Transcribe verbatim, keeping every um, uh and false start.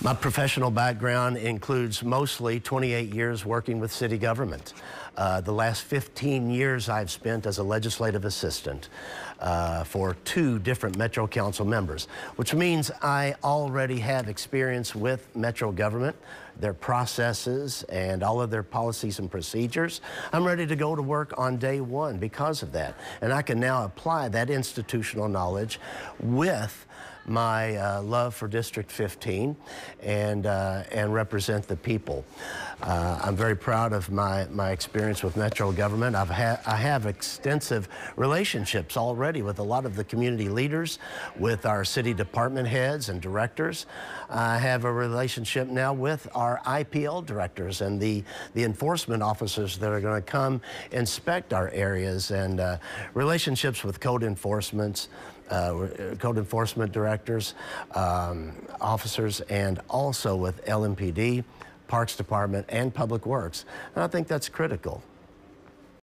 My professional background includes mostly twenty-eight years working with city government. Uh, the last fifteen years I've spent as a legislative assistant uh, for two different Metro Council members, which means I already have experience with Metro government, their processes, and all of their policies and procedures. I'm ready to go to work on day one because of that. And I can now apply that institutional knowledge with my uh, love for District fifteen and, uh, and represent the people. Uh, I'm very proud of my, my experience with Metro government. I've ha I have extensive relationships already with a lot of the community leaders, with our city department heads and directors. I have a relationship now with our I P L directors and the, the enforcement officers that are going to come inspect our areas, and uh, relationships with code enforcements, uh, code enforcement directors, um, officers, and also with L M P D, Parks Department, and Public Works. And I think that's critical.